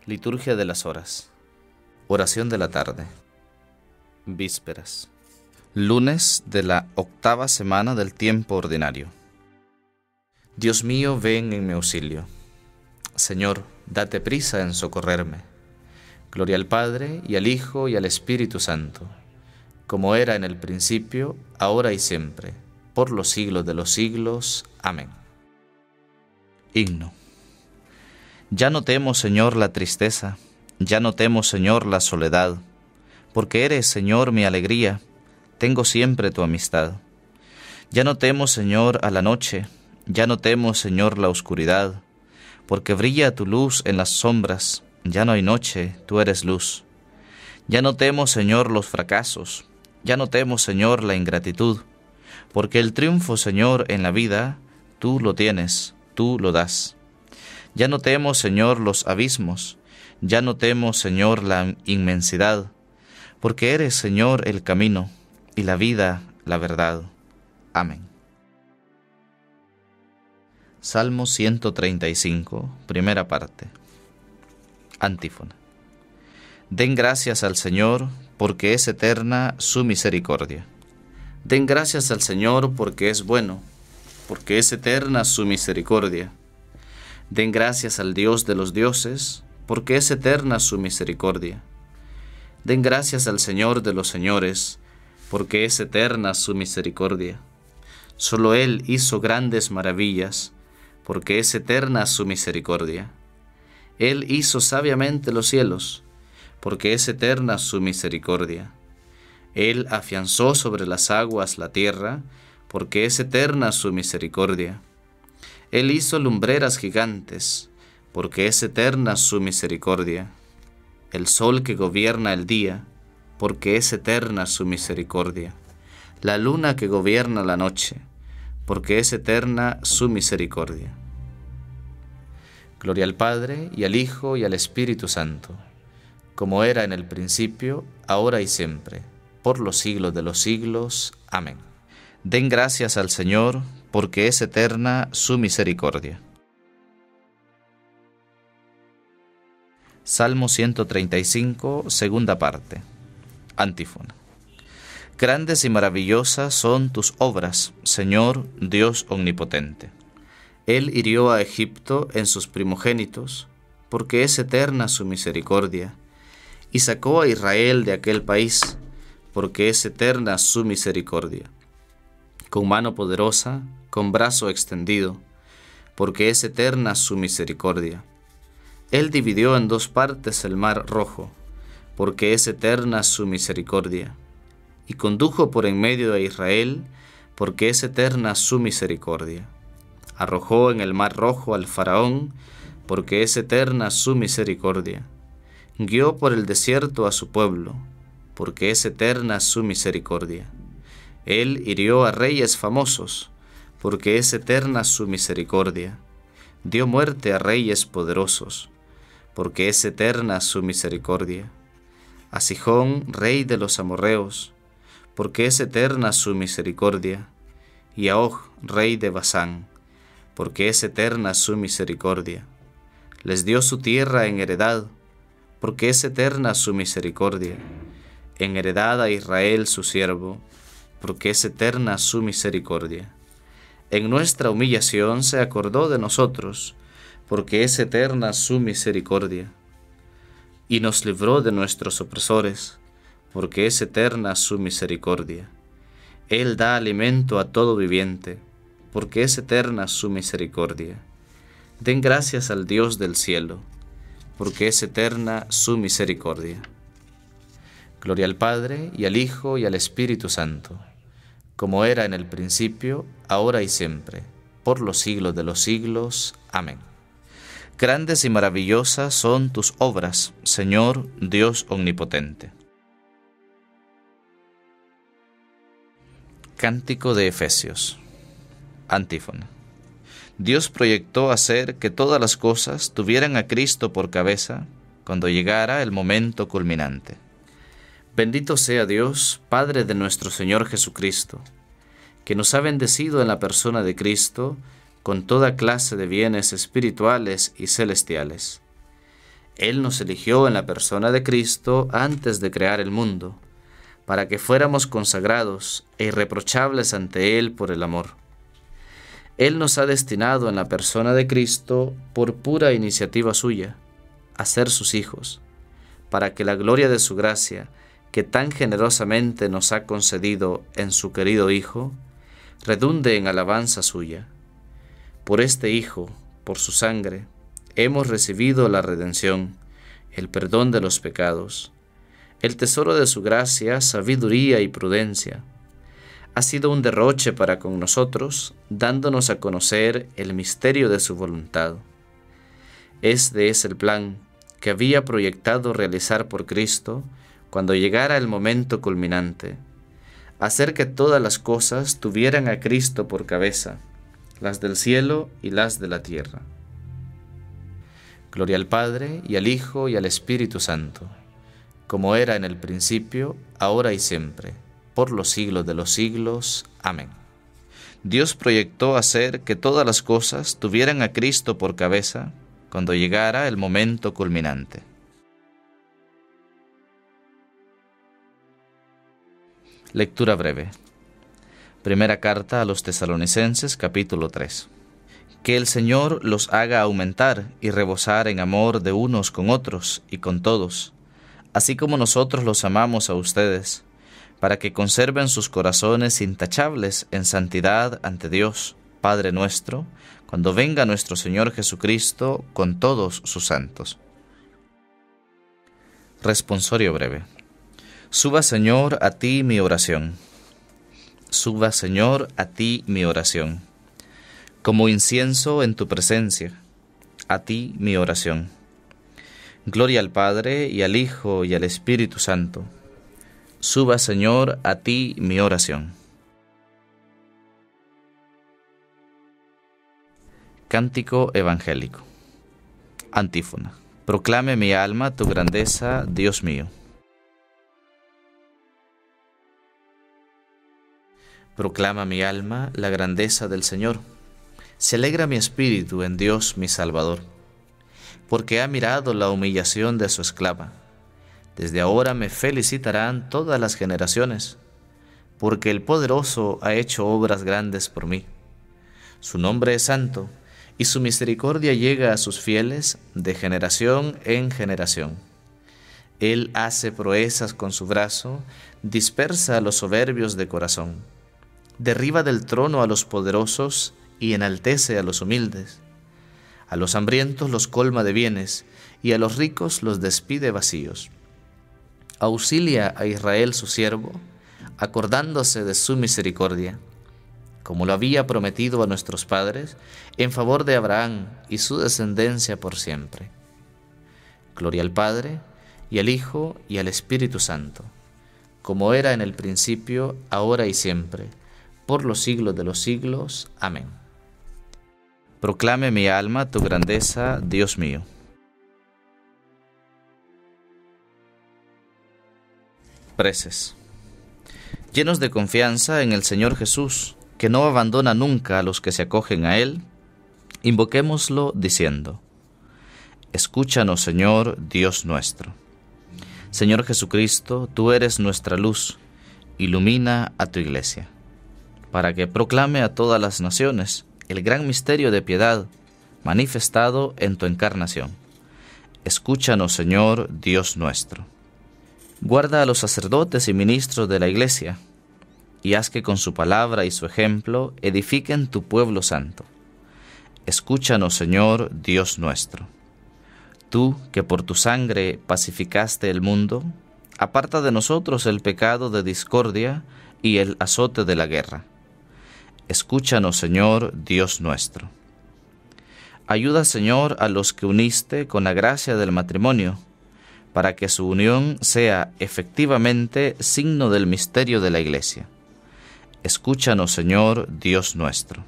Liturgia de las horas. Oración de la tarde. Vísperas. Lunes de la 8ª semana del tiempo ordinario. Dios mío, ven en mi auxilio. Señor, date prisa en socorrerme. Gloria al Padre, y al Hijo, y al Espíritu Santo, como era en el principio, ahora y siempre, por los siglos de los siglos. Amén. Himno. Ya no temo, Señor, la tristeza, ya no temo, Señor, la soledad, porque eres, Señor, mi alegría, tengo siempre tu amistad. Ya no temo, Señor, a la noche, ya no temo, Señor, la oscuridad, porque brilla tu luz en las sombras, ya no hay noche, tú eres luz. Ya no temo, Señor, los fracasos, ya no temo, Señor, la ingratitud, porque el triunfo, Señor, en la vida, tú lo tienes, tú lo das. Ya no temo, Señor, los abismos, ya no temo, Señor, la inmensidad, porque eres, Señor, el camino, y la vida, la verdad. Amén. Salmo 135, primera parte. Antífona. Den gracias al Señor, porque es eterna su misericordia. Den gracias al Señor, porque es bueno, porque es eterna su misericordia. Den gracias al Dios de los dioses, porque es eterna su misericordia. Den gracias al Señor de los señores, porque es eterna su misericordia. Solo Él hizo grandes maravillas, porque es eterna su misericordia. Él hizo sabiamente los cielos, porque es eterna su misericordia. Él afianzó sobre las aguas la tierra, porque es eterna su misericordia. Él hizo lumbreras gigantes, porque es eterna su misericordia. El sol que gobierna el día, porque es eterna su misericordia. La luna que gobierna la noche, porque es eterna su misericordia. Gloria al Padre, y al Hijo, y al Espíritu Santo, como era en el principio, ahora y siempre, por los siglos de los siglos. Amén. Den gracias al Señor, porque es eterna su misericordia. Salmo 135, segunda parte. Antífona. Grandes y maravillosas son tus obras, Señor Dios omnipotente. Él hirió a Egipto en sus primogénitos, porque es eterna su misericordia, y sacó a Israel de aquel país, porque es eterna su misericordia. Con mano poderosa, con brazo extendido, porque es eterna su misericordia. Él dividió en dos partes el mar rojo, porque es eterna su misericordia. Y condujo por en medio de Israel, porque es eterna su misericordia. Arrojó en el mar rojo al faraón, porque es eterna su misericordia. Guió por el desierto a su pueblo, porque es eterna su misericordia. Él hirió a reyes famosos, porque es eterna su misericordia. Dio muerte a reyes poderosos, porque es eterna su misericordia. A Sihón, rey de los amorreos, porque es eterna su misericordia. Y a Og, rey de Basán, porque es eterna su misericordia. Les dio su tierra en heredad, porque es eterna su misericordia. En heredad a Israel su siervo, porque es eterna su misericordia. En nuestra humillación se acordó de nosotros, porque es eterna su misericordia. Y nos libró de nuestros opresores, porque es eterna su misericordia. Él da alimento a todo viviente, porque es eterna su misericordia. Den gracias al Dios del cielo, porque es eterna su misericordia. Gloria al Padre, y al Hijo, y al Espíritu Santo, como era en el principio, ahora y siempre, por los siglos de los siglos. Amén. Grandes y maravillosas son tus obras, Señor Dios omnipotente. Cántico de Efesios. Antífona. Dios proyectó hacer que todas las cosas tuvieran a Cristo por cabeza cuando llegara el momento culminante. Bendito sea Dios, Padre de nuestro Señor Jesucristo, que nos ha bendecido en la persona de Cristo con toda clase de bienes espirituales y celestiales. Él nos eligió en la persona de Cristo antes de crear el mundo, para que fuéramos consagrados e irreprochables ante Él por el amor. Él nos ha destinado en la persona de Cristo, por pura iniciativa suya, a ser sus hijos, para que la gloria de su gracia, que tan generosamente nos ha concedido en su querido Hijo, redunde en alabanza suya. Por este Hijo, por su sangre, hemos recibido la redención, el perdón de los pecados, el tesoro de su gracia, sabiduría y prudencia. Ha sido un derroche para con nosotros, dándonos a conocer el misterio de su voluntad. Este es el plan que había proyectado realizar por Cristo cuando llegara el momento culminante, hacer que todas las cosas tuvieran a Cristo por cabeza, las del cielo y las de la tierra. Gloria al Padre, y al Hijo, y al Espíritu Santo, como era en el principio, ahora y siempre, por los siglos de los siglos. Amén. Dios proyectó hacer que todas las cosas tuvieran a Cristo por cabeza cuando llegara el momento culminante. Lectura breve. Primera carta a los Tesalonicenses, capítulo 3. Que el Señor los haga aumentar y rebosar en amor de unos con otros y con todos, así como nosotros los amamos a ustedes, para que conserven sus corazones intachables en santidad ante Dios, Padre nuestro, cuando venga nuestro Señor Jesucristo con todos sus santos. Responsorio breve. Suba, Señor, a ti mi oración. Suba, Señor, a ti mi oración. Como incienso en tu presencia, a ti mi oración. Gloria al Padre, y al Hijo, y al Espíritu Santo. Suba, Señor, a ti mi oración. Cántico evangélico. Antífona. Proclame mi alma tu grandeza, Dios mío. Proclama mi alma la grandeza del Señor. Se alegra mi espíritu en Dios mi Salvador, porque ha mirado la humillación de su esclava. Desde ahora me felicitarán todas las generaciones, porque el Poderoso ha hecho obras grandes por mí. Su nombre es santo, y su misericordia llega a sus fieles de generación en generación. Él hace proezas con su brazo, dispersa a los soberbios de corazón. Derriba del trono a los poderosos y enaltece a los humildes. A los hambrientos los colma de bienes, y a los ricos los despide vacíos. Auxilia a Israel su siervo, acordándose de su misericordia, como lo había prometido a nuestros padres, en favor de Abraham y su descendencia por siempre. Gloria al Padre, y al Hijo, y al Espíritu Santo, como era en el principio, ahora y siempre, por los siglos de los siglos. Amén. Proclame mi alma tu grandeza, Dios mío. Preces. Llenos de confianza en el Señor Jesús, que no abandona nunca a los que se acogen a Él, invoquémoslo diciendo: Escúchanos, Señor, Dios nuestro. Señor Jesucristo, tú eres nuestra luz, ilumina a tu Iglesia, para que proclame a todas las naciones el gran misterio de piedad manifestado en tu encarnación. Escúchanos, Señor, Dios nuestro. Guarda a los sacerdotes y ministros de la Iglesia, y haz que con su palabra y su ejemplo edifiquen tu pueblo santo. Escúchanos, Señor, Dios nuestro. Tú, que por tu sangre pacificaste el mundo, aparta de nosotros el pecado de discordia y el azote de la guerra. Escúchanos, Señor, Dios nuestro. Ayuda, Señor, a los que uniste con la gracia del matrimonio, para que su unión sea efectivamente signo del misterio de la Iglesia. Escúchanos, Señor, Dios nuestro.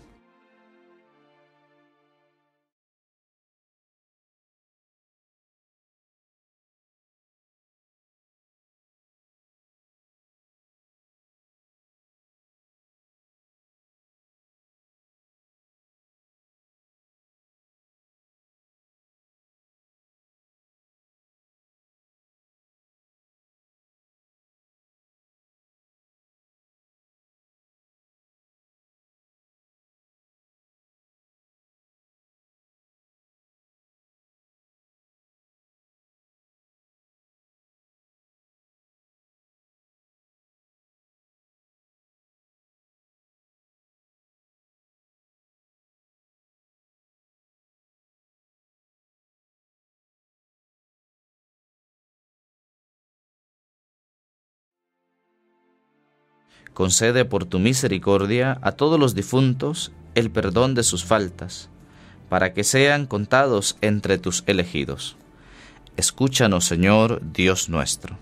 Concede por tu misericordia a todos los difuntos el perdón de sus faltas, para que sean contados entre tus elegidos. Escúchanos, Señor, Dios nuestro.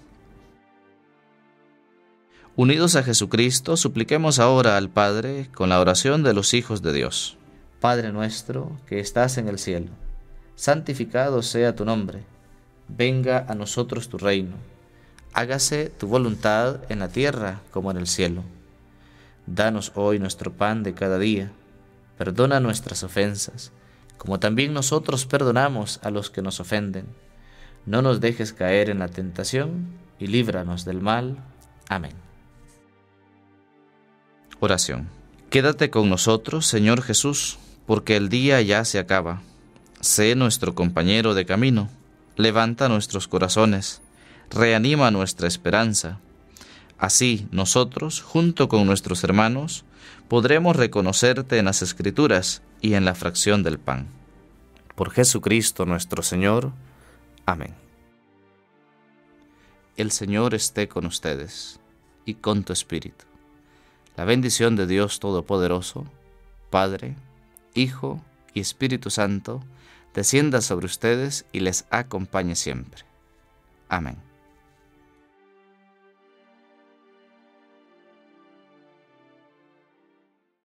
Unidos a Jesucristo, supliquemos ahora al Padre con la oración de los hijos de Dios. Padre nuestro, que estás en el cielo, santificado sea tu nombre. Venga a nosotros tu reino. Hágase tu voluntad en la tierra como en el cielo. Danos hoy nuestro pan de cada día. Perdona nuestras ofensas, como también nosotros perdonamos a los que nos ofenden. No nos dejes caer en la tentación y líbranos del mal. Amén. Oración. Quédate con nosotros, Señor Jesús, porque el día ya se acaba. Sé nuestro compañero de camino. Levanta nuestros corazones. Reanima nuestra esperanza. Así nosotros, junto con nuestros hermanos, podremos reconocerte en las Escrituras y en la fracción del pan. Por Jesucristo nuestro Señor. Amén. El Señor esté con ustedes y con tu espíritu. La bendición de Dios Todopoderoso, Padre, Hijo y Espíritu Santo, descienda sobre ustedes y les acompañe siempre. Amén.